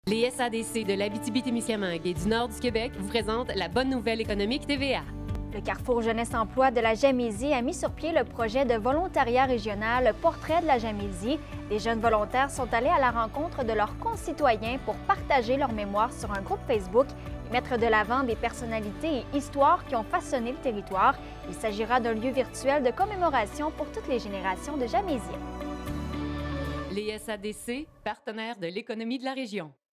Les SADC de l'Abitibi-Témiscamingue et du nord du Québec vous présentent la bonne nouvelle économique TVA. Le Carrefour Jeunesse Emploi de la Jamaisie a mis sur pied le projet de volontariat régional Portrait de la Jamaisie. Les jeunes volontaires sont allés à la rencontre de leurs concitoyens pour partager leur mémoire sur un groupe Facebook et mettre de l'avant des personnalités et histoires qui ont façonné le territoire. Il s'agira d'un lieu virtuel de commémoration pour toutes les générations de Jamaisiens. Les SADC, partenaires de l'économie de la région.